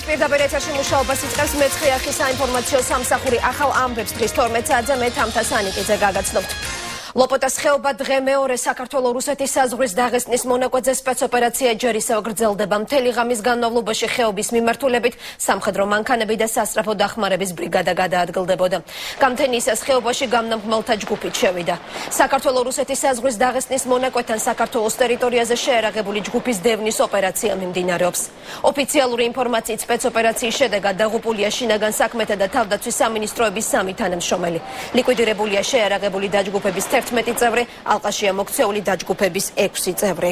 პირდაპირ ეთერში მუშაობას იწყებს მეცხრე არხის საინფორმაციო სამსახური ახალ ამბებს დღის 12 საათზე მე თამთა სანიკიძე გაგაცნობთ. ლოპოტას ხეობა-დღე მეორე საქართველო-რუსეთის საზღვრის დაღესტნის მონაკვეთზე სპეც-ოპერაცია ჯერ ისევ გრძელდება. მთელი ღამის განმავლობაში ხეობის მიმართულებით სამხედრო მანქანები და სასწრაფო დახმარების ბრიგადა გადაადგილდებოდა. გამთენიისას ხეობაში გამნამხმელთა ჯგუფით შევიდა. საქართველო-რუსეთის საზღვრის დაღესტნის მონაკვეთთან საქართველოს ტერიტორიაზე შეიარაღებული ჯგუფის დევნის ოპერაცია მიმდინარეობს. ოფიციალური ინფორმაციით სპეც-ოპერაციის შედეგად დაღუპულია შინაგან საქმეთა და თავდაცვის სამინისტროების 3 თანამშრომელი. ლიკვიდირებულია შეიარაღებული დაჯგუფების 11 წევრი, ალყაშია მოქცეული დაჯგუფების 6 წევრი.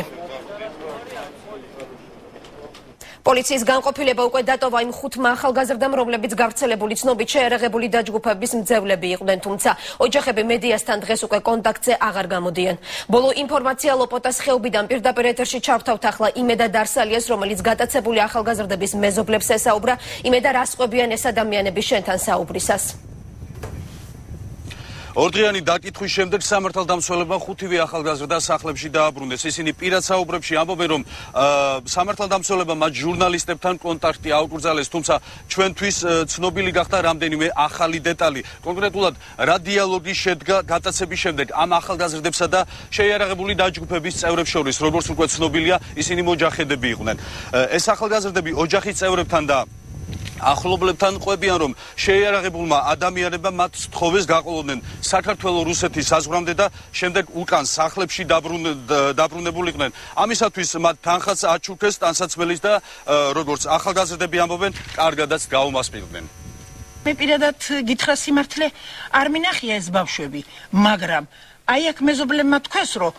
პოლიციის განყოფილება უკვე დატოვა იმ 5 ახალგაზრდამ, რომლებიც გავრცელებული ცნობით შეიარაღებული დაჯგუფების მძევლები იყვნენ, თუმცა ოჯახები მედიასთან დღეს უკვე კონტაქტზე აღარ გამოდიან. ბოლო ინფორმაცია ლოპოტას ხეობიდან პირდაპირ ეთერში ჩავთავთ ახლა იმედა დარსალიას, რომელიც გატაცებული ახალგაზრდების მეზობლებს ესაუბრა. იმედა, რას ყვებიან ეს ადამიანები შენთან საუბრისას? ორდღიანი დაკითხვის შემდეგ სამართალდამცველებმა 5 ახალგაზრდა სახლებში დააბრუნეს. ისინი პირად საუბრებში ამბობენ, რომ სამართალდამცველებმა მათ ჟურნალისტებთან კონტაქტი აუკრძალეს, თუმცა ჩვენთვის ცნობილი გახდა რამდენიმე ახალი დეტალი. კონკრეტულად, რა დიალოგი შედგა გატაცების შემდეგ ამ ახალგაზრდებსა და შეიარაღებული დაჯგუფების წევრებს შორის, როგორც უკვე ცნობილია, ისინი მოჯაჰედები იყვნენ. ეს ახალგაზრდები ოჯახის წევრებთან და ახლობლებთან ყვებიან, რომ შეიარაღებულმა ადამიანებმა მათ სთხოვეს გაყოლოდნენ საქართველო-რუსეთის საზღვრამდე და შემდეგ უკან სახლებში დაბრუნებულიყვნენ. ამისათვის მათ თანხაც აჩუქეს ტანსაცმელის და როგორც ახალგაზრდები ამბობენ, კარგადაც გაუმასპინდნენ. მე პირადად გითხრა სიმართლე, არ მინახია ეს ბავშვები, მაგრამ აი აქ მეზობლებმა თქვეს, რომ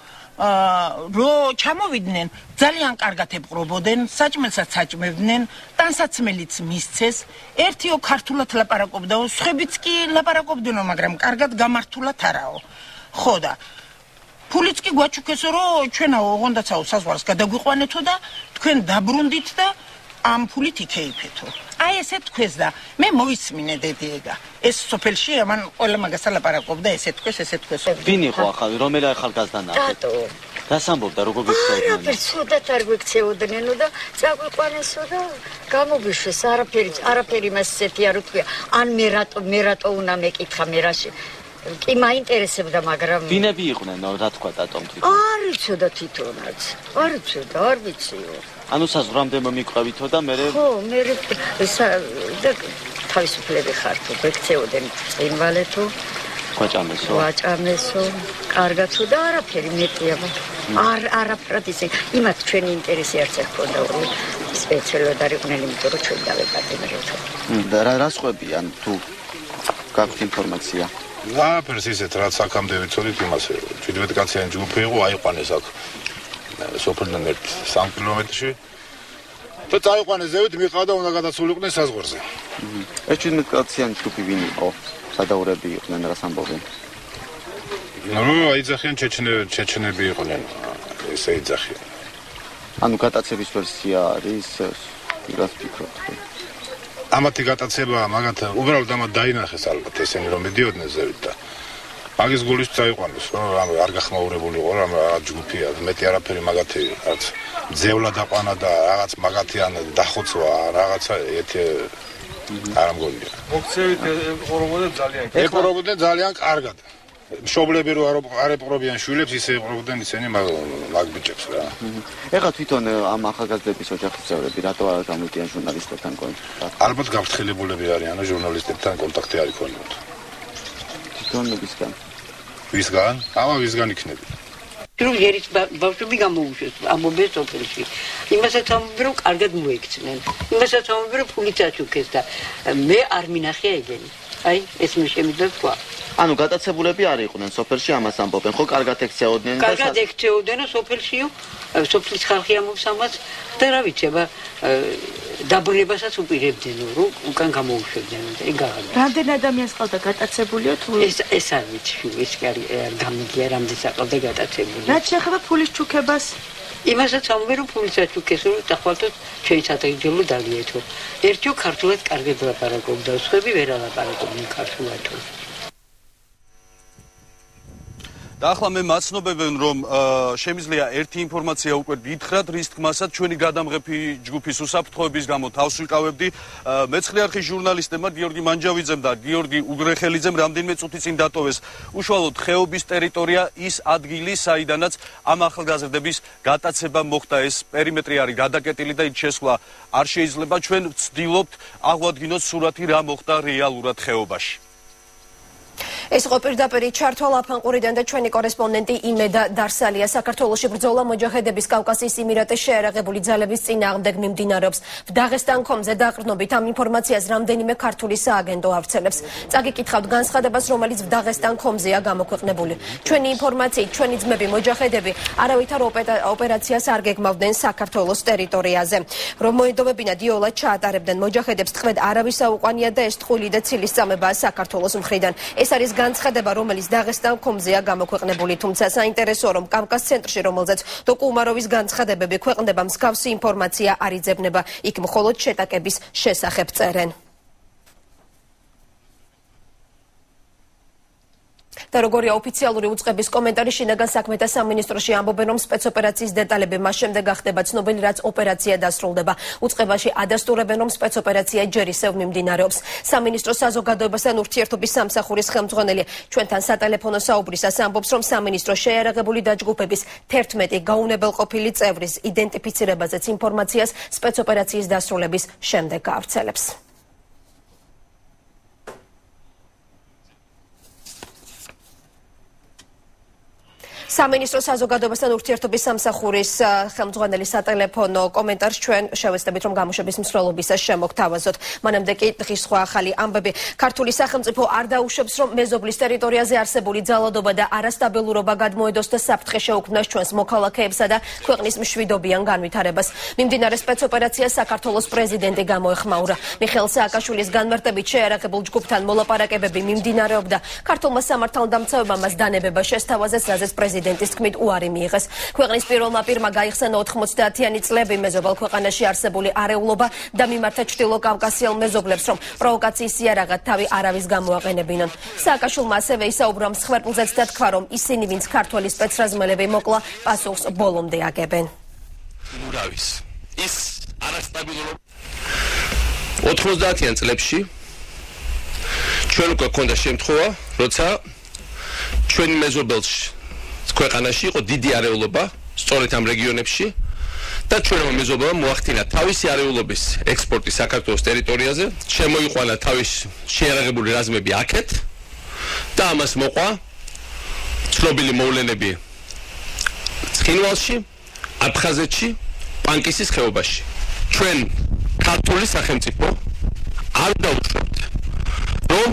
ჩამოვიდნენ, ძალიან კარგად ეპყრობოდნენ, საჭმელსაც საჭმევდნენ, ტანსაცმელიც მისცეს, ერთიო ქართულად ლაპარაკობდაო, სხვებიც კი ლაპარაკობდნო, მაგრამ კარგად გამართულად არაო. ხო და ფულიც კი გვაჩუქესო, რომ ჩვენაო ოღონდაცაო საზღვარს გადაგვიყვანეთო და თქვენ დაბრუნდით და ამ ფულით იქეიფეთო. აი ესე თქვეს და მე მოისმინე დედიეგა. ეს სოფელში ამან ყველა მაგასა ლაპარაკობდა, ესე თქვეს. ვინ იყო ახალი, რომელი ახალგაზრდა ნახეთ? დატოვა. რას ამბობდა, როგორ გიქცეოდნენ? არაფერს ცუდად არ გვიქცეოდნენო და წაგვიყვანესო და გამოგვიშვეს, არაფერი მას ისეთი არ უთქვია. ან მე რატო უნდა მეკითხა მე რაში. კი მაინტერესებდა, მაგრამ ვინები იყვნენ, რა თქვა დატომ თვითონ? არ იცოდა თვითონაც. არ იცოდა, არ ვიციო. ანუ საზღვრამდე მომიყვევითო და მე ხო, მე და თავისუფლები ხართო, გვექცეოდნენ წინვალეთო. გვაჭამესო, კარგათო და არაფერი მეტი აბა. არაფრად ისე, იმათ ჩვენი ინტერესი არც ექონდა, სპეციალურად არ იყვნენ, იმიტომ რომ ჩვენ დავეკატენებთო. და რას ყვებიან თუ გაქვთ ინფორმაცია? არაფერს ისეთ, რაც აქამდე ვიცოდით, იმას 17 კაციანი ჯგუფი იყო, აიყვანეს აქ სოფელიდან 3 კილომეტრში და წაიყვანეს ზევით, მიყავდა უნდა გადასულიყვნენ საზღვარზე. ეს 17 კაციანი ჯგუფი ვინ იყო? სადაურები იყვნენ, რას ამბობენ? აიძახიან ჩეჩნები იყვნენ, ესე იძახიან. ანუ გატაცების ვერსია არის, რას ფიქრობთ? ამათი გატაცება, მაგათ უბრალოდ ამათ დაინახეს ალბათ ესენი რომ მიდიოდნენ ზევით და მაგის გულის წაიყვანეს, რომ არ გახმაურებული იყო, რომ რაღაც ჯგუფია, მეტი არაფერი მაგათი, რაც მძევლად აყვანა და რაღაც მაგათიან დახოცვა, რაღაცა ერთი არ ამგონია. მოქცევით ეპყრობოდნენ ძალიან კარგად. მშობლები რო არ ეპყრობიან შვილებს, ისე ეპყრობოდნენ ისინი მაგ ბიჭებს რა. ეხლა თვითონ ამ ახალგაზრდების ოჯახის წევრები რატო არ გამოდიან ჟურნალისტებთან კონტაქტში? ალბათ გავრცელებულები არიან, ჟურნალისტებთან კონტაქტი არ იქონიოთ. ვისგან? ვისგან? ამა ვისგან იქნება. რომ ერის ბავშვები გამოუშვეს ამობეს სოფელში. იმასაც ამბობენ, რომ კარგად მოექცნენ. იმასაც ამბობენ, რომ ფულიც აჩუქეს და მე არ მინახია ეგენი. აი, ეს მე შემიძლია თქვა. ანუ გატაცებულები არ იყვნენ სოფელში, ამას ამბობენ, ხო კარგად ექცეოდნენ და კარგად ექცეოდნენ სოფელშიო, სოფლის ხალხი ამბობს ამას და რა ვიცი, აბა დაბრუნებასაც უპირებდნენ, რომ უკან გამოუშვებდნენ და ეგ აღარ. რამდენ ადამიანს ყავდა გატაცებულიო თუ ეს არ ვიცი, ეს კი არ გამიგია რამდენს აყავდა გატაცებული. რაც შეეხება ფულის ჩუქებას? იმასაც ამბობენ, რომ ფულიც აჩუქეს, რომ დახვალთოთ ჩვენი სადღეგრძელო დალიეთო. ერთიო ქართულად კარგად ლაპარაკობდა, სხვები ვერ ალაპარაკობდნენ ქართულად. და ახლა მე მაცნობებენ რომ შემიძლია ერთი ინფორმაცია უკვე გითხრათ რის თქმასაც ჩვენი გადამღები ჯგუფის უსაფრთხოების გამო თავს ვიკავებდი მეცხრე არხის ჟურნალისტებმა გიორგი მანჯავიძემ და გიორგი უგრეხელიძემ რამდენიმე წუთი წინ დატოვეს უშუალოდ ხეობის ტერიტორია ის ადგილი საიდანაც ამ ახალგაზრდების გატაცება მოხდა ეს პერიმეტრი არის გადაკეტილი და იქ შესვლა არ შეიძლება ჩვენ ვცდილობთ აღვადგინოთ სურათი რა მოხდა რეალურად ხეობაში ეს იყო პირდაპირ ჩართვა ლაფანყურიდან და ჩვენი კორესპონდენტი იმედა დარსალია საქართველოში ბრძოლა მოჯაჰედების კავკასიის იმირატის შეიარაღებული ძალების წინააღმდეგ მიმდინარეობს. დაღესტან.com-ზე დაყრდნობით ამ ინფორმაციას რამდენიმე ქართული სააგენტო ავრცელებს. წაგიკითხავთ განცხადებას, რომელიც დაღესტან.com-ზეა გამოქვეყნებული. ჩვენი ინფორმაციით, ჩვენი ძმები მოჯაჰედები არავითარ ოპერაციას არ გეგმავდნენ საქართველოს ტერიტორიაზე. რომ მოედოვებინათ იოლად ჩაატარებდნენ მოჯაჰედებს ტყვედ არავის აუყვანია და ეს ტყული და ცილის წამებაა საქართველოს მხრიდან. ეს არის განცხადება, რომელიც დაღესტან.com-ზეა გამოქვეყნებული, თუმცა საინტერესოა, რომ კავკას ცენტრში, რომელზეც დოკუმაროვის განცხადებები ქვეყნდება, მსგავსი ინფორმაცია არ იძებნება. იქ მხოლოდ შეტაკების შესახებ წერენ. და როგორია ოფიციალური უწყების კომენტარი შინაგან საქმეთა სამინისტროში ამბობენ, რომ სპეც-ოპერაციის დეტალები მას შემდეგ გახდება ცნობილი, რაც ოპერაცია დასრულდება. უწყებაში ადასტურებენ, რომ სპეც-ოპერაცია ჯერ ისევ მიმდინარეობს. სამინისტროს საზოგადოებასთან ურთიერთობის სამსახურის ხელმძღვანელი ჩვენთან სატელეფონო საუბრისას ამბობს, რომ სამინისტრო შეიარაღებული დაჯგუფების 11 გაუნებელყოფილი წევრის იდენტიფიცირებაზეც ინფორმაციას სპეც-ოპერაციის დასრულების შემდეგ გაავრცელებს. სამინისტრო საზოგადოებასთან ურთიერთობის სამსახურის ხელმძღვანელის სატელეფონო კომენტარს ჩვენ შევეცდებით, რომ გამოშვების მსვლელობისას შემოგთავაზოთ. მანამდე კი დღის სხვა ახალი ამბები. ქართული სახელმწიფო არ დაუშვებს, რომ მეზობლის ტერიტორიაზე არსებული ძალადობა და არასტაბილურობა გადმოედოს და საფრთხე შეუქმნას ჩვენს მოქალაქეებსა და ქვეყნის მშვიდობიან განვითარებას. მიმდინარე სპეც-ოპერაციას საქართველოს პრეზიდენტი გამოეხმაურა. მიხეილ სააკაშვილის განმარტებით შეიარაღებულ ჯგუფთან მოლაპარაკებები მიმდინარეობდა. ქართულმა სამართალდამცავებამ მას დანებება შესთავაზეს, რაზეც პრეზიდენტის თქმით უარი მიიღეს. ქვეყნის პირველმა პირმა გაიხსენა 90-იანი წლები მეზობელ ქვეყანაში არსებული არეულობა და მიმართა ჩრდილო კავკასიელ მეზობლებს, რომ პროვოკაციის იარაღად თავი არავის გამოაყენებინონ. სააკაშვილმა ასევე ისაუბრა მსხვერპლზეც და თქვა, რომ ისინი, ვინც ქართველი სპეცრაზმელები მოკლა, პასუხს ბოლომდე აგებენ. ის არასტაბილურობა 90-იან წლებში ჩვენ უკვე გქონდა შემთხვევა, როცა ჩვენი მეზობელში ქვეყანაში იყო დიდი არეულობა, სწორედ ამ რეგიონებში და ჩვენმა მეზობლებმა მოახდინა თავისი არეულობის ექსპორტი საქართველოს ტერიტორიაზე, შემოიყვანა თავისი შეიარაღებული რაზმები აქეთ და ამას მოყვა ცნობილი მოვლენები ცხინვალში, აფხაზეთში, პანკისის ხეობაში. ჩვენ ქართული სახელმწიფო არ დაუშვებთ, რომ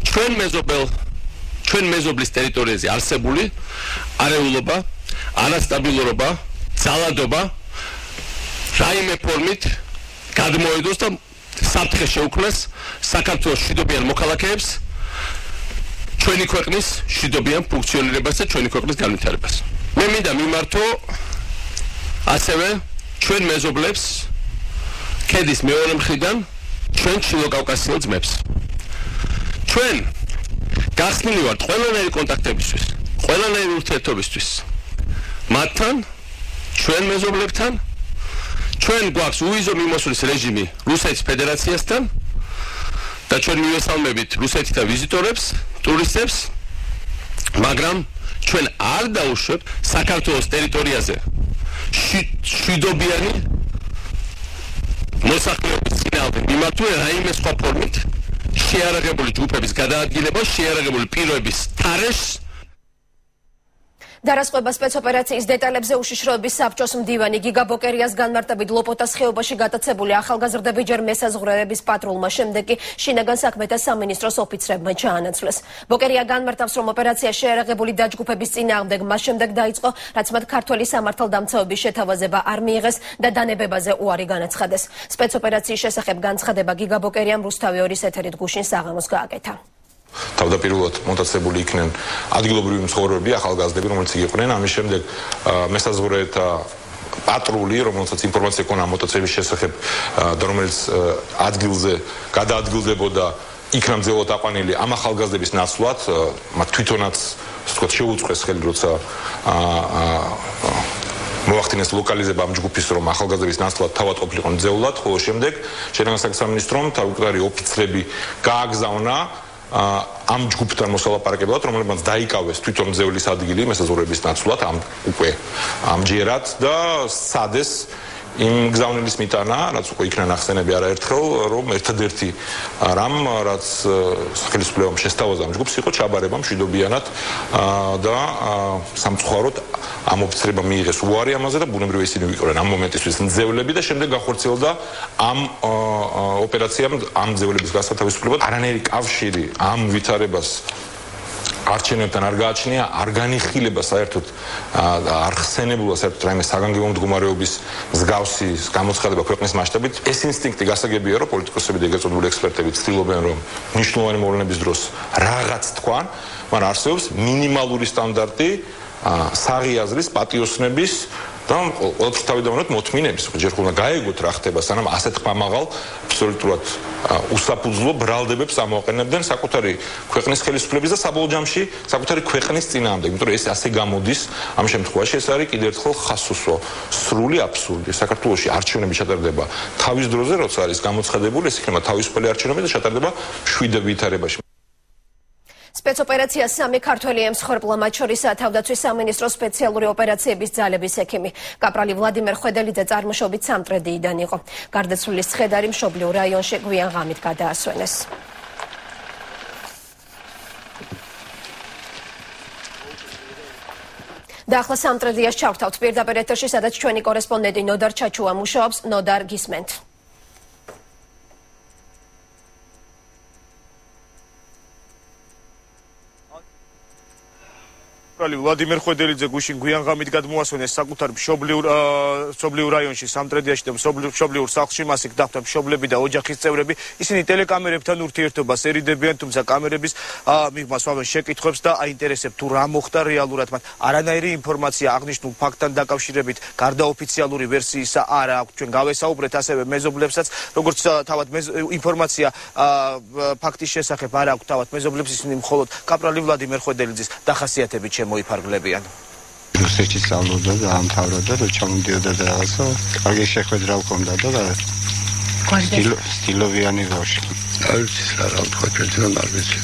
ჩვენ მეზობლის ტერიტორიაზე არსებული არეულობა, არასტაბილურობა, ძალადობა რაიმე ფორმით გადმოედოს და საფრთხე შეუქმნას საქართველოს მშვიდობიან მოქალაქეებს, ჩვენი ქვეყნის მშვიდობიან ფუნქციონირებას და ჩვენი ქვეყნის განვითარებას. მე მინდა მიმართო ასევე ჩვენ მეზობლებს ქედის მეორე მხრიდან ჩვენ ჩრდილოკავკასიელ ძმებს. ჩვენ გახსნილი ვართ ყველანაირი კონტაქტებისთვის, ყველანაირი ურთიერთობისთვის. მათთან, ჩვენ მეზობლებთან, ჩვენ გვაქვს უვიზო მიმოსვლის რეჟიმი რუსეთის ფედერაციასთან და ჩვენ მივესალმებით რუსეთიდან ვიზიტორებს, ტურისტებს, მაგრამ ჩვენ არ დაუშვებთ საქართველოს ტერიტორიაზე მშვიდობიანი მოსახლეობის წინააღმდეგ მიმართული რაიმე სხვა ფორმით შეიარაღებული ჯგუფების გადაადგილება, შეიარაღებული პირობების თარეშს დარასყვება სპეც-ოპერაციის დეტალებზე უშიშროების საბჭოს მდივანი გიგა ბოკერიას განმარტებით ლოპოტას ხეობაში გატაცებული ახალგაზრდები ჯერ მესაზღვრეების პატრულმა, შემდეგ კი შინაგან საქმეთა სამინისტროს ოფიცრებმა ჩაანაცვლეს. ბოკერია განმარტავს, რომ ოპერაცია შეიარაღებული დაჯგუფების წინააღმდეგ მას შემდეგ დაიწყო, რაც მათ ქართველი სამართალდამცავების შეთავაზება არ მიიღეს და დანებებაზე უარი განაცხადეს. სპეც-ოპერაციის შესახებ განცხადება გიგა ბოკერიამ რუსთავი 2-ის ეთერით გუშინ საღამოს გააკეთა. თავდაპირველად მონტაცებული იქნენ ადგილობრივი მცხოვრები, ახალგაზრდები, რომელიც იყვნენ. ამის შემდეგ მესაზღვრეთა პატრული, რომელსაც ინფორმაცია ჰქონდა მოტოცების შესახებ და რომელიც ადგილზე გადაადგილდებოდა იქნა მძევლად აყვანილი ამ ახალგაზრდების ნაცვლად, მათ თვითონაც ვთქვათ შეუწყეს ხელი, როცა მოახდინეს ლოკალიზება ამ ჯგუფის, რომ ახალგაზრდების ნაცვლად თავად ყოფილიყო მძევლად, ხოლო შემდეგ შეიარაღებული სამინისტრომ თავმჯდომარე ოფიცრები გააგზავნა ამ ჯგუფთან მოსალაპარაკებლად, რომლებმაც დაიკავეს თვითონ მძევლის ადგილი მესაზღვრეების ნაცვლად, უკვე ამჯერად და სადეს იმ გზავნილის მიტანა, რაც უკვე იქნა ნახსენები არაერთხელ, რომ ერთადერთი რამ, რაც ხელისუფლებამ შესთავაზა ამ ჯგუფს, იყო ჩაბარება მშვიდობიანად და სამწუხაროდ ამ ოფიცრებმა მიიღეს უარი ამაზე და ბუნებრივია ისინი ვიყავენ ამ მომენტისთვის მძევლები და შემდეგ განხორციელდა ამ ოპერაციამ ამ მძევლების გასათავისუფლებლად. არანაირი კავშირი ამ ვითარებას არჩევნებთან არ გააჩნია, არ განიხილება საერთოდ არ ხსენებულა საერთოდ რაიმე საგანგებო მდგომარეობის მსგავსი გამოცხადება ქვეყნის მასშტაბით. ეს ინსტინქტი გასაგებია, რომ პოლიტიკოსები და ეგრეთ წოდებული ექსპერტები ცდილობენ, რომ მნიშვნელოვანი მოვლენების დროს რაღაც თქვან, მაგრამ არსებობს მინიმალური სტანდარტი საღი აზრის, პატიოსნების და ყოველთვის თავიდანვე მოთმინების. ჯერ ხომ გაეგოთ რა ხდება, სანამ ასეთ ხმამაღალ აბსოლუტურად უსაფუძვლო ბრალდებებს ამოაყენებდნენ საკუთარი ქვეყნის ხელისუფლების და საბოლოო ჯამში საკუთარი ქვეყნის წინააღმდეგ. იმიტომ რომ ეს ასე გამოდის, ამ შემთხვევაში ეს არის კიდევ ერთხელ ხასუსო, სრული აბსურდი. საქართველოში არჩევნები ჩატარდება თავის დროზე, როცა არის გამოცხადებული, ეს იქნება თავისუფალი არჩევნები და ჩატარდება შვიდ ვითარებაში. სპეც-ოპერაცია სამი ქართველი ემსხვერპლა, მათ შორისაა თავდაცვის სამინისტროს სპეციალური ოპერაციების ძალების ექიმი. კაპრალი ვლადიმერ ხვედელიძე წარმოშობით სამტრედიიდან იყო. გარდაცვლილის ცხედარი მშობლიურ რაიონში გვიან ღამით გადაასვენეს. და ახლა სამტრედიას ჩავრთავთ პირდაპირ ეთერში, სადაც ჩვენი კორესპონდენტი ნოდარ ჩაჩუა მუშაობს. ნოდარ, გისმენთ. ვლადიმერ ხვედელიძე გუშინ გვიან ღამით გადმოასვენეს საკუთარ მშობლიურ რაიონში სამტრედიაში და მშობლიურ სახლში. მას იქ დახვდა მშობლები და ოჯახის წევრები. ისინი ტელეკამერებთან ურთიერთობას ერიდებიან, თუმცა კამერების მიღმა სვამენ შეკითხვებს და აინტერესებს თუ რა მოხდა რეალურად. მათ არანაირი ინფორმაცია აღნიშნულ ფაქტთან დაკავშირებით გარდა ოფიციალური ვერსიისა არა აქვს. ჩვენ გავესაუბრეთ ასევე მეზობლებსაც, როგორც თავად ინფორმაცია ფაქტის შესახებ არა აქვს თავად მეზობლებს, ისინი მხოლოდ კაპრალი ვლადიმერ ხვედელიძის დახასიათებით მოიფარგლებიან. რუსეთში სწავლობდა და ამთავრდა და ჩამოდიოდა და რაღაცა კარგი შეხვედრა ჰქონდა და სტილოვიანი ბავშვი. არ ვიცი რა თქვა ჩვენთან არ ვიცი.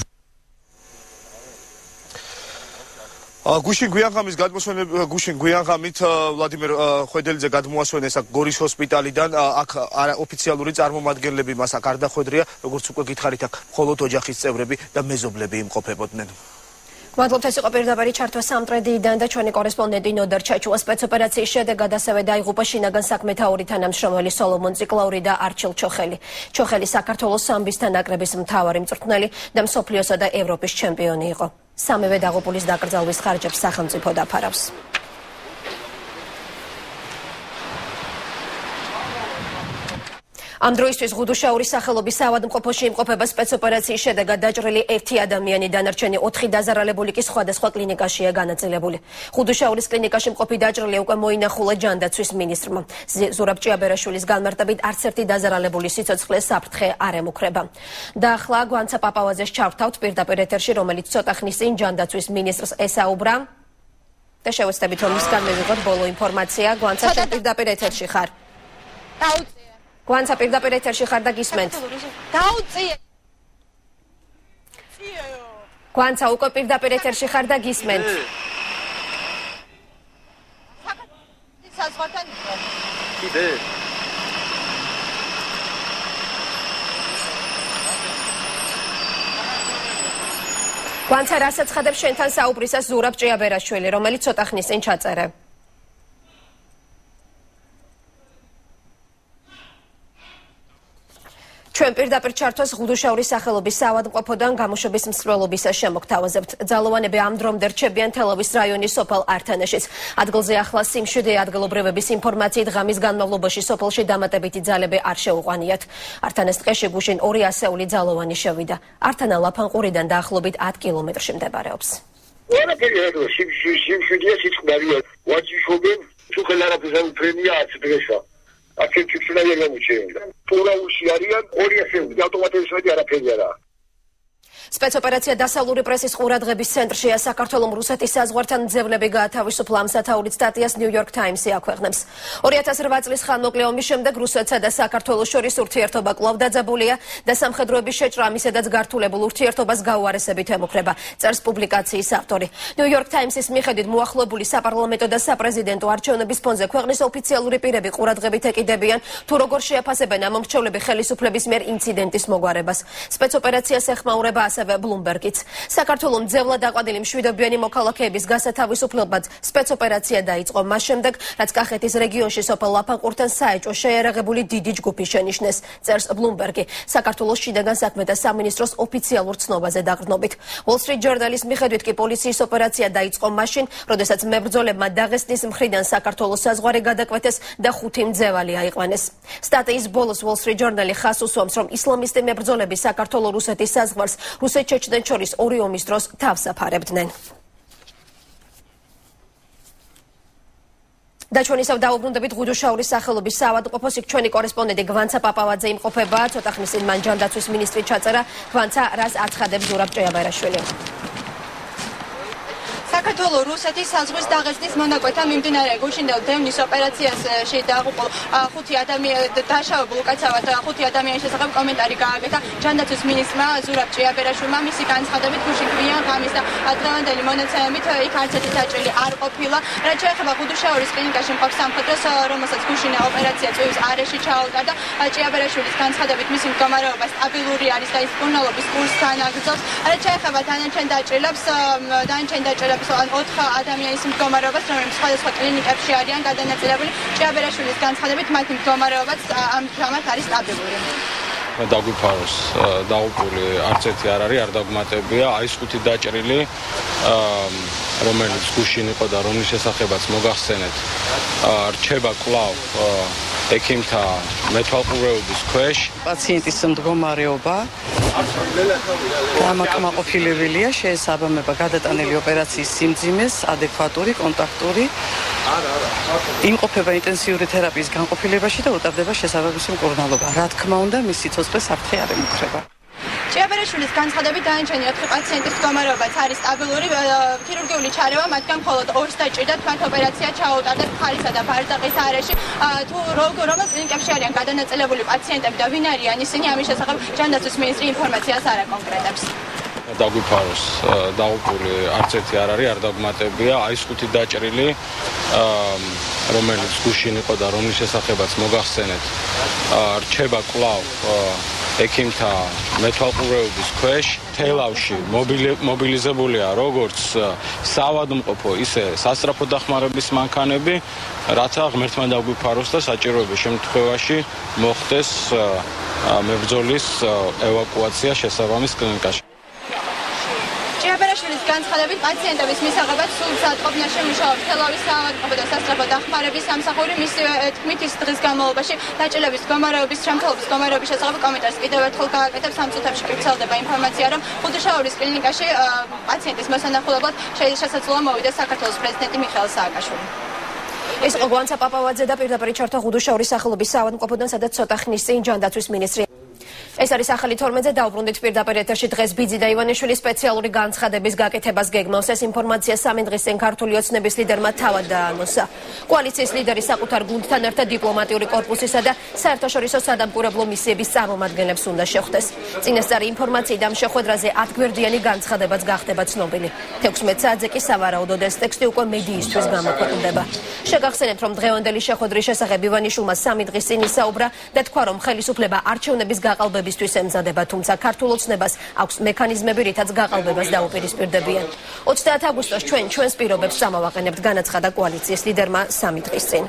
გუშინ გვიან ღამით ვლადიმერ ხვედელიძე გადმოასვენეს აქ გორის ჰოსპიტალიდან. აქ ოფიციალური წარმომადგენლები მას აქ არ დახვედრია, როგორც უკვე გითხარით, აქ მხოლოდ ოჯახის წევრები და მეზობლები იმყოფებოდნენ. მადლობთ, ეს იყო პირდაპირი ჩართვა სამტრედიიდან და ჩვენი კორესპონდენტი ნოდარ ჩაჩუა. სპეც-ოპერაციის შედეგად ასევე დაიღუპა შინაგან საქმეთა ორი თანამშრომელი სოლომონ ციკლაური და არჩილ ჩოხელი. ჩოხელი საქართველოს სამბის ნაკრების მთავარი მწვრთნელი და მსოფლიოსა და ევროპის ჩემპიონი იყო. სამივე დაღუპულის დაკრძალვის ხარჯებს სახელმწიფო დაფარავს. ამ დროისთვის ღუდუშაურის სახელობის საავადმყოფოში იმყოფება სპეც-ოპერაციის შედეგად დაჭრილი 1 ადამიანი, დანარჩენი 4 დაზარალებული კი სხვადასხვა კლინიკაშია განაწილებული. ღუდუშაურის კლინიკაში მყოფი დაჭრილი უკვე მოინახულა ჯანდაცვის მინისტრმა. ზურაბ ჭიაბერაშვილის განმარტებით არც ერთი დაზარალებული სიცოცხლე საფრთხე არ ემუქრება. და ახლა გვანცა პაპავაძეს ჩავრთავთ პირდაპირ ეთერში, რომელიც ცოტა ხნის წინ ჯანდაცვის მინისტრს ესაუბრა და შევეცდებით რომ მისგან მივიღოთ ბოლო ინფორმაცია. გვანცა შენ პირდაპირ ეთერში ხარ. გვანცა პირდაპირ ეთერში ხარ და გისმენთ. დაუწიე. გვანცა უკვე პირდაპირ ეთერში ხარ და გისმენთ. საზღვართან იყო. კიდე. გვანცა რასაც ხადებს შენთან საუბრისას ზურაბ ჭიაბერაშვილი, რომელიც ცოტა ხნის წინ ჩაწერე. ჩვენ პირდაპირ ჩართვას ღუდუშაურის სახელობის საავადმყოფოდან გამოშვების მსვლელობისას შემოგთავაზებთ. ძალოვანები ამ დრომდე რჩებიან თელავის რაიონის სოფელ ართანაშიც. ადგილზე ახლა სიმშვიდე ადგილობრივების ინფორმაციით ღამის განმავლობაში სოფელში დამატებითი ძალები არ შეუყვანიათ. ართანას ტყეში გუშინ 2 ასეული ძალოვანი შევიდა. ართანა ლაფანყურიდან დაახლოებით 10 კილომეტრში მდებარეობს. ყველაფერი რა სიმშვიდეა სიწყდარია. ვაჭიშობენ თუ ხელარაფერზე უფრენია 10 დღესა. აქეთ ფიქსირებია გამოჩენილი. პურაულში არიან 2 ასეული ავტომატიზმები არაფერი შეჯერა. სპეც-ოპერაცია დასავლური პრესის ყურადღების ცენტრშია საქართველო-რუსეთის საზღვართან მძევლები გაათავისუფლა ამ სათაურის სტატიას New York Times-ი აქვეყნებს. 2008 წლის ხანმოკლე ომის შემდეგ რუსეთსა და საქართველოს შორის ურთიერთობა კვლავ დაძაბულია და სამხედროების შეჭრა მისედაც გართულებულ ურთიერთობას გაუარესებით ემუქრება, წერს პუბლიკაციის ავტორი. New York Times-ის მიხედვით მოახლოებული საპარლამენტო და საპრეზიდენტო არჩევნების ფონზე ქვეყნის ოფიციალური პირები ყურადღებით ეკიდებიან, თუ როგორ შეაფასებენ ამ მომრჩევლები ხელისუფლების მიერ ინციდენტის მოგვარებას. სპეც-ოპერაციას ეხმაურება Bloomberg's. საქართველოს მძევლად აყვანილი მშვიდობიანი მოქალაქეების გასათავისუფლებად სპეც-ოპერაცია დაიწყო მას შემდეგ, რაც კახეთის რეგიონში სოფელ ლაფანყურთან საეჭვო შეიარაღებული დიდი ჯგუფი შენიშნეს, წერს Bloomberg-ი, საქართველოს შინაგან საქმეთა სამინისტროს ოფიციალურ ცნობაზე დაყრდნობით. Wall Street Journal-ის მიხედვით კი პოლიციის ოპერაცია დაიწყო მაშინ, როდესაც მებრძოლებმა დაღესტნის მხრიდან საქართველოს საზღვარი გადაკვეთეს და 5 მძევალი აიყვანეს. სტატიის ბოლოს Wall Street Journal-ი ხაზს უსვამს, რომ ისლამისტი მებრძოლები საქართველო-რუსეთის საზღვარს რუსეთ-ჩეჩნეთ შორის ორი ომის დროს თავს აფარებდნენ. დაჩვენისავ დაუბრუნდებით ღუდუშაურის სახელობის საავადმყოფოს, იქ ჩვენი კორესპონდენტი გვანცა პაპავაძე იმყოფება, ცოტა ხნის წინ მან ჯანდაცვის მინისტრი ჩაწერა. გვანცა, რას აცხადებს ზურაბ ჭეაბერაშვილი? საქართველო-რუსეთის საზღვრის დაღესტნის მონაკვეთთან მიმდინარე გუშინდელ დევნის ოპერაციაში დაღუპულ 5 ადამიანი დაშავებულ უკაცრავად 5 ადამიანის შესახებ კომენტარი გააკეთა ჯანდაცვის მინისტრმა ზურაბ ჭეაბერაშვილმა. მისი განცხადებით გუშინ გვიან ღამის და დღევანდელი მონაცემებით იქ არც ერთი დაჭრილი არ ყოფილა. რაც შეეხება ღუდუშაურის კლინიკაში მყოფ სამხედროს, რომელსაც გუშინ ოპერაცია წვივის არეში ჩაუტარდა, ჭეაბერაშვილის განცხადებით მისი მდგომარეობა სტაბილური არის და ის მკურნალობის კურსს განაგრძობს. რაც შეეხება დანარჩენ დაჭრილებს 4 ადამიანის მდგომარეობას, რომლებიც სხვადასხვა კლინიკებში არიან გადანაწილებული, ჭეაბერაშვილის განცხადებით მათი მდგომარეობაც ამჟამად არის სტაბილური. დაგვიფაროს დაღუპული არც ერთი არ არის, არ დაგმატებია, აი ეს 5 დაჭრილი, რომელიც გუშინ იყო და რომლის შესახებაც მოგახსენეთ, რჩება კვლავ ექიმთა მეთვალყურეობის ქვეშ. პაციენტის მდგომარეობა გამაკმაყოფილებელია, შეესაბამება გადატანილი ოპერაციის სიმძიმეს, ადეკვატური, კონტაქტური. იმყოფება ინტენსიური თერაპიის განყოფილებაში და უტარდება შესაბამისი მკურნალობა. რა თქმა უნდა, მის სიცოცხლე საფრთხე არ ემუქრება. ჭეაბერაშვილის განცხადებით დანარჩენი 4 პაციენტის მდგომარეობაც არის სტაბილური. ქირურგიული ჩარევა მათგან მხოლოდ 2-ს დაჭირდათ, მათ ოპერაცია ჩაუტარდათ ხალისა და ბარზაყის არეში. თუ რომელ კლინიკებში არიან გადანაწილებული პაციენტები და ვინ არიან ისინი, ამის შესახებ ჯანდაცვის მინისტრი ინფორმაციას არ აკონკრეტებს. დაგვიფაროს დაღუპული არც ერთი არ არის, არ დაგმატებია, აი ეს 5 დაჭრილი, რომელიც გუშინ იყო და რომლის შესახებაც მოგახსენეთ, რჩება კვლავ ექიმთა მეთვალყურეობის ქვეშ. თელავში მობილიზებულია როგორც საავადმყოფო, ისე სასწრაფო დახმარების მანქანები, რათა ღმერთმა დაგვიფაროს და საჭიროების შემთხვევაში მოხდეს მებრძოლის ევაკუაცია შესაბამის კლინიკაში. ჭეაბერაშვილის განცხადებით პაციენტების მისაღებად სულ საწყობნაში მუშაობს თელავის საავადმყოფო და სასწრაფო დახმარების სამსახური. მისივე თქმით, ის დღის განმავლობაში დაჭრილების მდგომარეობის, შემთხვევების მდგომარეობის შესახებ კომენტარს კიდევ ერთხელ გააკეთებს. ამ წუთებში ვრცელდება ინფორმაცია, რომ ღუდუშაურის კლინიკაში პაციენტის მოსანახულებლად შესაძლოა მოვიდეს საქართველოს პრეზიდენტი მიხეილ სააკაშვილი. ეს იყო გვანცა პაპავაძე და პირდაპირ ჩართვა ღუდუშაურის სახელობის საავადმყოფოდან, სადაც ცოტა ხნის წინ ჯანდაცვის მინისტრი. ეს არის ახალი 12-ზე დაუბრუნდით პირდაპირ ეთერში. დღეს ბიძი და ივანიშვილი სპეციალური განცხადების გაკეთებას გეგმავს. ეს ინფორმაცია 3 დღის წინ ქართული ოცნების ლიდერმა თავად დაანონსა. კოალიციის ლიდერი საკუთარ გუნდთან ერთად დიპლომატიური კორპუსისა და საერთაშორისო სადამკვირვებლო მისიების წარმომადგენლებს უნდა შეხვდეს. წინასწარი ინფორმაციით ამ შეხვედრაზე 10 გვერდიანი განცხადებაც გახდება ცნობილი. 16 საათზე კი სავარაუდოდ ეს ტექსტი უკვე მედიისთვის გამოქვეყნდება. შეგახსენებთ, რომ დღევანდელი შეხვედრის შესახებ ივანიშვილმა 3 დღის წინ ისაუბრა და თქვა, რომ ხელისუფლება არჩევნების გაყალბებისთვის ემზადება, თუმცა ქართულ ოცნებას აქვს მექანიზმები, რითაც გაყალბებას დაუპირისპირდებიან. 30 აგვისტოს ჩვენს პირობებს წამოვაყენებთ, განაცხადა კოალიციის ლიდერმა 3 დღის წინ.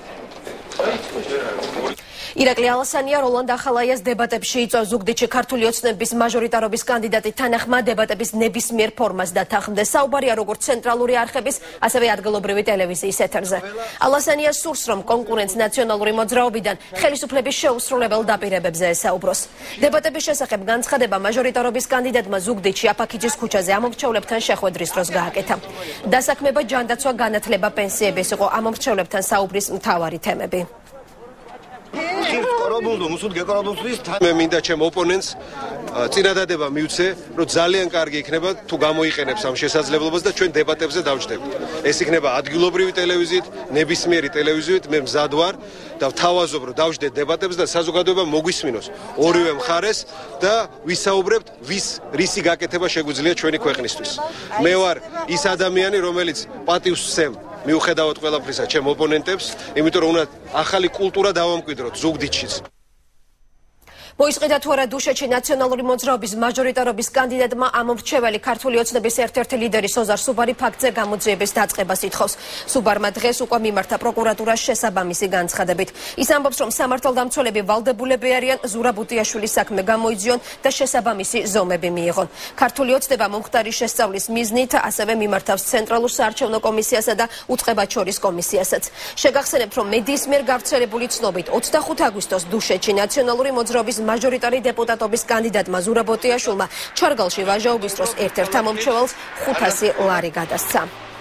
ირაკლი ალასანია როლანდ ახალაიას დებატებში იწვევს. ზუგდიდში ქართული ოცნების მაჟორიტარობის კანდიდატი თანახმა დებატების ნებისმიერ ფორმას დათანხმდეს. საუბარია როგორც ცენტრალური არხების, ასევე ადგილობრივი ტელევიზიის ეთერზე. ალასანია სურს, რომ კონკურენტს ნაციონალური მოძრაობიდან ხელისუფლების შეუსრულებელ დაპირებებზე ესაუბროს. დებატების შესახებ განცხადება მაჟორიტარობის კანდიდატმა ზუგდიდში აფაქიძის ქუჩაზე ამომრჩევლებთან შეხვედრის დროს გააკეთა. დასაქმება, ჯანდაცვა, განათლება, პენსიების იყო ამომრჩევლებთან საუბრის მთავარი თემები. მე მინდა ჩემ ოპონენტს წინადადება მივცე, რომ ძალიან კარგი იქნება თუ გამოიყენებს ამ შესაძლებლობას და ჩვენ დებატებზე დავჯდებით. ეს იქნება ადგილობრივი ტელევიზიით, ნებისმიერი ტელევიზიით, მე მზად ვარ და ვთავაზობ, რომ დავჯდეთ დებატებზე და საზოგადოება მოგვისმინოს ორივე მხარეს და ვისაუბრებთ, რისი გაკეთება შეგვიძლია ჩვენი ქვეყნისთვის. მე ვარ ის ადამიანი, რომელიც პატივს ვცემ მიუხედავად ყველაფრისა ჩემ ოპონენტებს, იმიტომ რომ უნდა ახალი კულტურა დავამკვიდროთ ზუგდიდშიც. მოისყიდა თუ არა დუშეთში ნაციონალური მოძრაობის მაჟორიტარობის კანდიდატმა ამომრჩეველი ქართული ოცნების ერთ-ერთი ლიდერი სოზარ სუბარი ფაქტზე გამოძიების დაწყებას ითხოვს. სუბარმა დღეს უკვე მიმართა პროკურატურას შესაბამისი განცხადებით. ის ამბობს, რომ სამართალდამცველები ვალდებულები არიან ზურაბუტიაშვილის საქმე გამოიძიონ და შესაბამისი ზომები მიიღონ. ქართული ოცნება მომხდარი შესწავლის მიზნით ასევე მიმართავს ცენტრალურ საარჩევნო კომისიასა და უწყებაჩორის კომისიასაც. შეგახსენებთ, რომ მედიის მიერ გავრცელებული ცნობით 25 აგვისტოს დუშეთში ნაციონალური მოძრაობის მაჟორიტარი დეპუტატობის კანდიდატმა ზურაბუტიაშვილმა ჩარგალში ვაჟაობის დროს ერთ-ერთ ამომრჩეველს 500 ლარი გადასცა.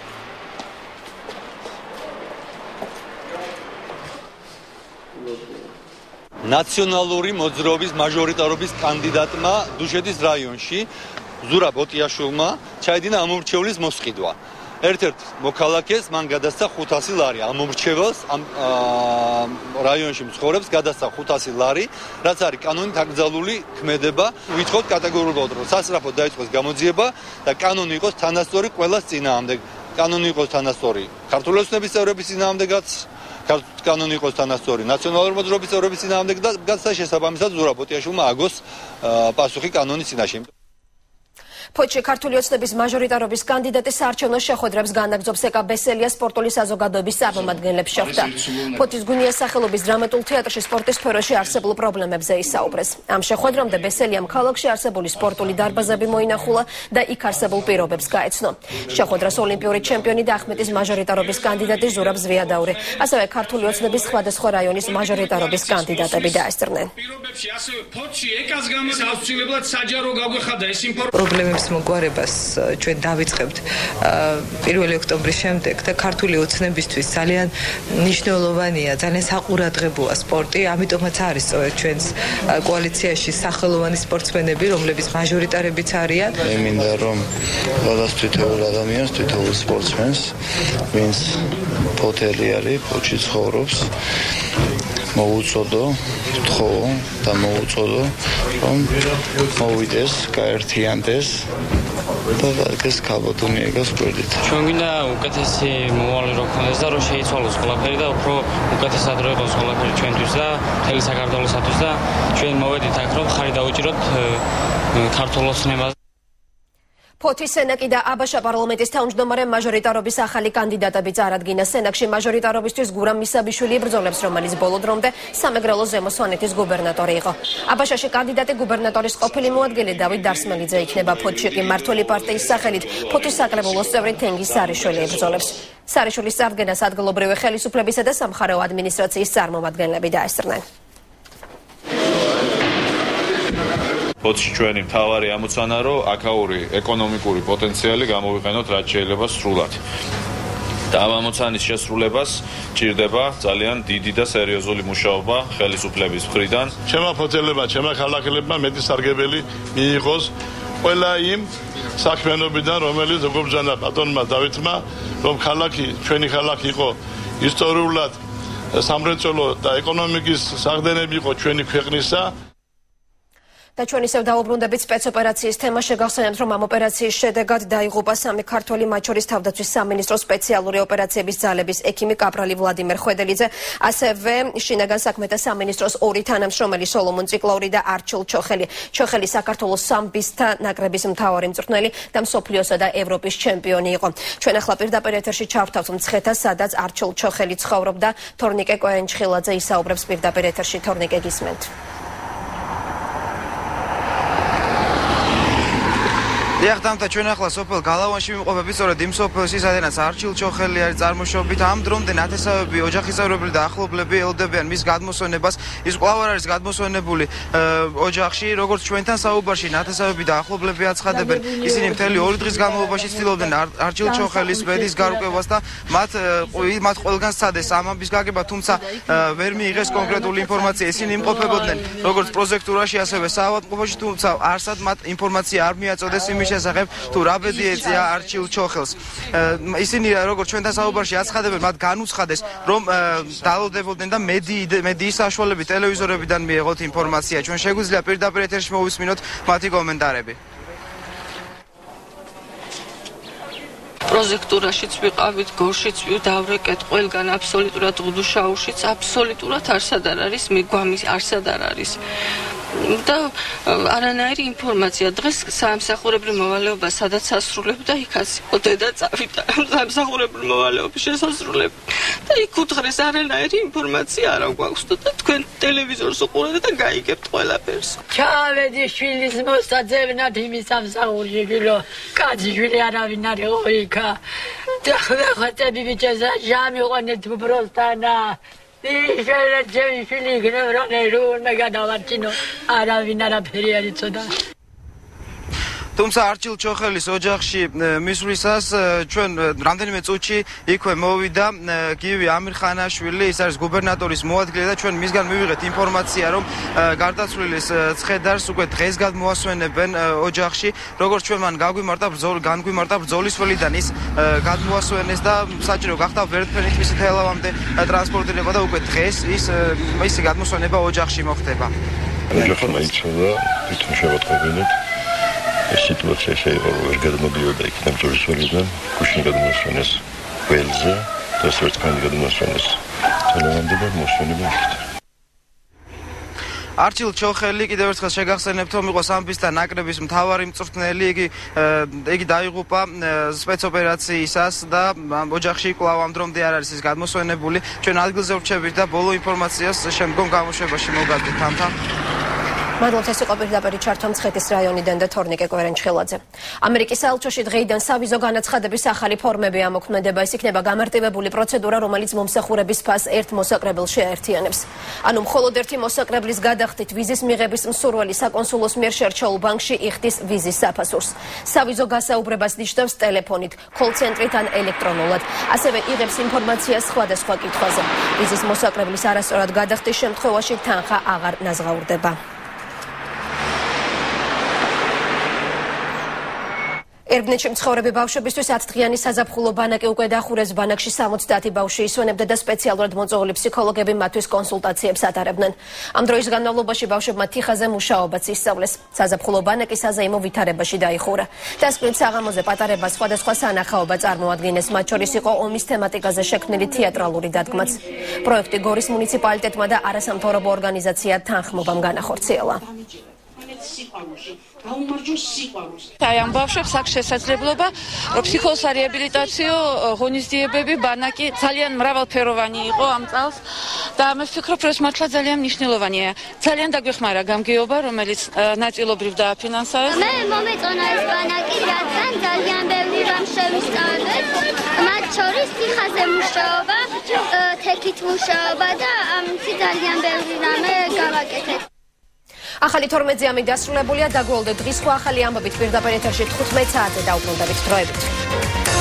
ნაციონალური მოძრაობის მაჟორიტარობის კანდიდატმა დუშეთის რაიონში ზურაბუტიაშვილმა ჩაიდინა ამომრჩევლის მოსყიდვა. ერთ-ერთ მოქალაქეს მან გადასცა 500 ლარი, ამომრჩეველს ამ რაიონში მცხოვრებს გადასცა 500 ლარი, რაც არის კანონით აკრძალული ქმედება. ვითხოვთ კატეგორიულად, რომ სასწრაფოდ დაიწყოს გამოძიება და კანონი იყოს თანასწორი ყველას წინააღმდეგ. კანონი იყოს თანასწორი ქართული ოცნების წევრების წინააღმდეგაც, კანონი იყოს თანასწორი ნაციონალური მოძრაობის წევრების წინააღმდეგ და შესაბამისად ზურაბუტიაშვილმა აგოს პასუხი კანონის წინაშე. ფოთში ქართული ოცნების მაჟორიტარობის კანდიდატი საარჩევნო შეხვედრებს განაგრძობს ეკა ბესელია სპორტული საზოგადოების წარმომადგენლებს შეხვდა. ფოთის გუნიას სახელობის დრამატულ თეატრში სპორტის სფეროში არსებულ პრობლემებზე ისაუბრეს. ამ შეხვედრამდე ბესელიამ ქალაქში არსებული სპორტული დარბაზები მოინახულა და იქ არსებულ პირობებს გაეცნო. შეხვედრას ოლიმპიური ჩემპიონი და ახმეტის მაჟორიტარობის კანდიდატი ზურაბ ზვიადაური, ასევე ქართული ოცნების სხვადასხვა რაიონის მაჟორიტარობის კანდიდატები დაესწრნენ. პრობლემებს მოგვარებას ჩვენ დავიწყებთ 1 ოქტომბრის შემდეგ და ქართული ოცნებისთვის ძალიან მნიშვნელოვანია, ძალიან საყურადღებოა სპორტი, ამიტომაც არის სწორედ ჩვენს კოალიციაში სახელოვანი სპორტსმენები, რომლებიც მაჟორიტარებიც არიან. მე მინდა რომ ყველას თითოეულ ადამიანს, თითოეულ სპორტსმენს, ვინც ფოთელი არის, ფოთში ცხოვრობს, მოუწოდო, თხოვო და მოუწოდო, რომ მოვიდეს, გაერთიანდეს და დაგეს ქალბატონი ეგას გვერდით. ჩვენ გვინდა უკეთესი მომავალი რო გქონდეს და რომ შეიცვალოს ყველაფერი და უფრო უკეთესად რო იყოს ყველაფერი ჩვენთვის და მთელი საქართველოსათვის და ჩვენ მოვედით აქ რომ ხარი დაუჭიროთ ქართულ ოცნებას. ფოთის სენაკი და აბაშა პარლამენტის თავმჯდომარე მაჟორიტარობის ახალი კანდიდატები წარადგინა. სენაკში მაჟორიტარობისთვის გურამ მისაბიშვილი იბრძოლებს, რომელიც ბოლო დრომდე სამეგრელოს ზემო სვანეთის გუბერნატორი იყო. აბაშაში კანდიდატი გუბერნატორის ყოფილი მოადგილე დავით დარსმელიძე იქნება. ფოთში კი მმართველი პარტიის სახელით ფოთის საკრებულოს წევრი თენგიზ სარიშვილი იბრძოლებს. სარიშვილის წარდგენას ადგილობრივი ხელისუფლებისა და სამხარეო ადმინისტრაციის წარმომადგენლები დაესწრნენ. ფოთში ჩვენი მთავარი ამოცანა, რომ აქაური ეკონომიკური პოტენციალი გამოვიყენოთ რაც შეიძლება სრულად. და ამ ამოცანის შესრულებას ჭირდება ძალიან დიდი და სერიოზული მუშაობა ხელისუფლების მხრიდან. ჩემმა ფოთელებმა, ჩემმა ქალაქელებმა მეტი სარგებელი მიიღოს ყველა იმ საქმიანობიდან, რომელიც გობრძანა ბატონმა დავითმა, რომ ქალაქი, ჩვენი ქალაქი იყო ისტორიულად სამრეწველო და ეკონომიკის საყრდენები იყო ჩვენი ქვეყნისა. და ჩვენ ისევ დაუბრუნდებით სპეც-ოპერაციის თემა. შეგახსენებთ, რომ ამ ოპერაციის შედეგად დაიღუპა 3 ქართველი, მათ შორის თავდაცვის სამინისტროს სპეციალური ოპერაციების ძალების ექიმი კაპრალი ვლადიმერ ხვედელიძე, ასევე შინაგან საქმეთა სამინისტროს 2 თანამშრომელი სოლომონ ციკლაური და არჩილ ჩოხელი. ჩოხელი საქართველოს სამბისთა ნაკრების მთავარი მწვრთნელი და მსოფლიოსა და ევროპის ჩემპიონი იყო. ჩვენ ახლა პირდაპირ ეთერში ჩავთავთ მცხეთას, სადაც არჩილ ჩოხელი ცხოვრობდა. თორნიკე კოენჩხილაძე ისაუბრებს პირდაპირ ეთერში. თორნიკე, გისმენთ. დიახ, ჩვენ ახლა სოფელ გალავანში ვიმყოფებით, სწორედ იმ სოფელში, სადაც არჩილ ჩოხელი არის წარმოშობით. ამ დრომდე ნათესავები, ოჯახის წევრები და ახლობლები ელოდებიან მის გადმოსვენებას. ის კვლავ არ არის გადმოსვენებული ოჯახში, როგორც ჩვენთან საუბარში ნათესავები და ახლობლები აცხადებენ. ისინი მთელი 2 დღის განმავლობაში ცდილობდნენ არჩილ ჩოხელის ბედის გარკვევას და მათ ყველგან სცადეს ამ ამბის გაგება, თუმცა ვერ მიიღეს კონკრეტული ინფორმაცია. ისინი იმყოფებოდნენ როგორც პროექტურაში, ასევე საავადმყოფოში, თუმცა არსად მათ ინფორმაცია არ მიაწოდეს იმის შესახებ, თუ რა ბედი ეწია არჩილ ჩოხელს. ისინი როგორც ჩვენთან საუბარში აცხადებენ, მათ განუცხადეს, რომ დალოდებოდნენ და მედიის საშუალებით ტელევიზორებიდან მიიღოთ ინფორმაცია. ჩვენ შეგვიძლია პირდაპირ ეთერში მოვისმინოთ მათი კომენტარები. პროექტურაშიც ვიყავით, გორშიც დავრეკეთ, ყველგან აბსოლუტურად უდუშაუშიც, აბსოლუტურად არსად არ არის, მიგვამის არსად არ არის. და არანაირი ინფორმაცია დღეს სამსახურებრივ მოვალეობა სადაც ასრულებდა, იქაც იყო დედა წავიდა სამსახურებრივ მოვალეობის შესასრულებლად და იქ უთხრეს არანაირი ინფორმაცია არ გვაქვს და თქვენ ტელევიზორს უყურებთ და გაიგებთ ყველაფერს. ჩავედი შვილის მოსაძებნად იმის სამსახურში, რომ კაცი არავინ არ იყო იქა და ხაწები ბიჭესა ჟამიყვანეთ უბრალთანა ისე ჩემი შვილი იქნებრონერო მე გადავარჩინო არავინ არაფერი არ იცოდა. თუმცა არჩილ ჩოხელის ოჯახში მისვლისას ჩვენ რამდენიმე წუთში იქვე მოვიდა გივი ამირხანაშვილი, ის არის გუბერნატორის მოადგილე და ჩვენ მისგან მივიღეთ ინფორმაცია, რომ გარდაცვლილის ცხედარს უკვე დღეს გადმოასვენებენ ოჯახში, როგორც ჩვენ მან განგვიმართა ბრძოლის ველიდან ის გადმოასვენეს და საჭირო გახდა ვერტფერით მისი თელავამდე ტრანსპორტირება და უკვე დღეს მისი გადმოსვენება ოჯახში მოხდება. ოჯახმა იცოდა, თვითონ შევატყობინეთ. ეს სიტუაცია შეიძლება ვერ გადმოდიოდა იქიდან ბრძოლის ველიდან, გუშინ გადმოსვენეს ველზე და სვერტკანი გადმოსვენეს თელავამდე და მოსვენება იქით. არჩილ ჩოხელი კიდევ ერთხელ შეგახსენებთ, რომ იყო სამბის და ნაკრების მთავარი მწვრთნელი, იგი დაიღუპა სპეც-ოპერაციისას და ოჯახში კვლავ ამ დრომდე არ არის ის გადმოსვენებული. ჩვენ ადგილზე ვრჩებით და ბოლო ინფორმაციას შემდგომ გამოშვებაში მოვგადებით თამთა. მადლობთ, ეს იყო პირდაპირ ჩართვა მცხეთის რაიონიდან და თორნიკე კვერენჩხელაძე. ამერიკის საელჩოში დღეიდან სავიზო განაცხადების ახალი ფორმები ამოქმედება. ეს იქნება გამარტივებული პროცედურა, რომელიც მომსახურების ფასს ერთ მოსაკრებელში აერთიანებს. ანუ მხოლოდ ერთი მოსაკრებლის გადახდით ვიზის მიღების მსურველი საკონსულოს მიერ შერჩეულ ბანკში იხდის ვიზის საფასურს. სავიზო გასაუბრებას ნიშნავს ტელეფონით, კოლ-ცენტრით ან ელექტრონულად. ასევე იღებს ინფორმაციას სხვადასხვა კითხვაზე. ვიზის მოსაკრებლის არასწორად გადახდის შემთხვევაში თანხა აღარ ნაზღაურდება. ერბნეთში მცხოვრები ბავშვებისთვის 10 დღიანი საზაფხულო ბანაკი უკვე დახურეს. ბანაკში 70 ბავშვი ისვენებდა და სპეციალურად მოწვეული ფსიქოლოგები მათთვის კონსულტაციებს ატარებდნენ. ამ დროის განმავლობაში ბავშვებმა თიხაზე მუშაობაც ისწავლეს. საზაფხულო ბანაკი საზეიმო ვითარებაში დაიხურა. დასკვნით საღამოზე პატარებას სხვადასხვა სანახაობა წარმოადგენეს, მათ შორის იყო ომის თემატიკაზე შექმნილი თეატრალური დადგმაც. პროექტი გორის მუნიციპალიტეტმა და არასამთავრობო ორგანიზაცია თანხმობამ განახორციელა. აი ამ ბავშვებს აქვს შესაძლებლობა ფსიქოლოგიური რეაბილიტაციო ღონისძიებები, ბანაკი ძალიან მრავალფეროვანი იყო ამ წელს და მე ვფიქრობ, რომ ეს მართლა ძალიან მნიშვნელოვანია. ძალიან დაგვეხმარა გამგეობა, რომელიც ნაწილობრივ დააფინანსავეს. მე მომეწონა ეს ბანაკი, რადგან ძალიან ბევრი რამ შევისწავლეთ. მათ შორის თიხაზე მუშაობა, თექით მუშაობა და ამით ძალიან ბევრი რამე გავაკეთეთ. ახალი 12-ზე ამი დასრულებულია, დაგვალდეთ დღის სხვა ახალი ამბებით პირდაპირ ეთერში 15 საათზე დაუბრუნდებით დროებით.